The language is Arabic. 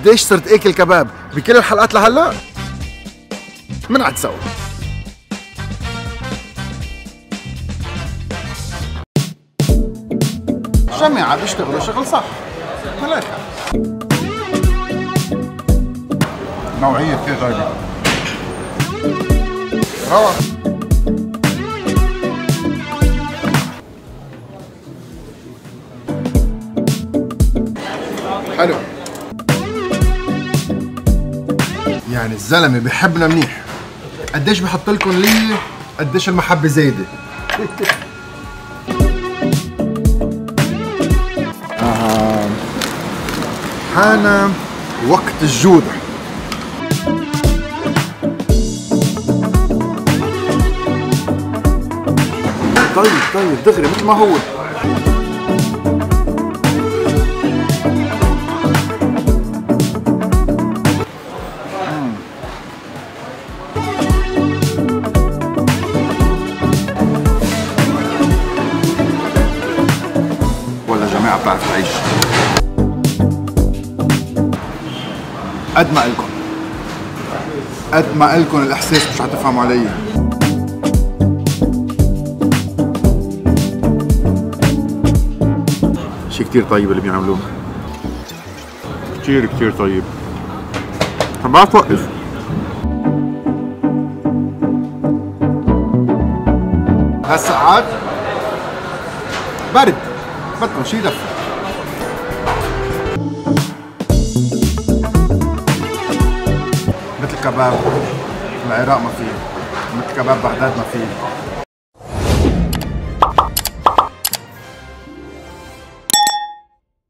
قديش صرت اكل كباب بكل الحلقات لهلا؟ منعد سوا. جماعة بيشتغلوا شغل صح. ملاكة نوعية كثير طيبة. روعة. حلو. يعني الزلمة بيحبنا منيح. قديش بحط لكم لي قديش المحبة زايدة. حان وقت الجودة. طيب دغري مثل ما هو. ولا جماعة بتعرف تعيش. قد ما إلكن الإحساس مش هتفهموا علي. شي كتير طيب اللي بيعملوه. كتير طيب. ما توقف. هالساعات برد بدكم شي دفى. مثل كباب العراق ما فيه، مثل كباب بغداد ما فيه.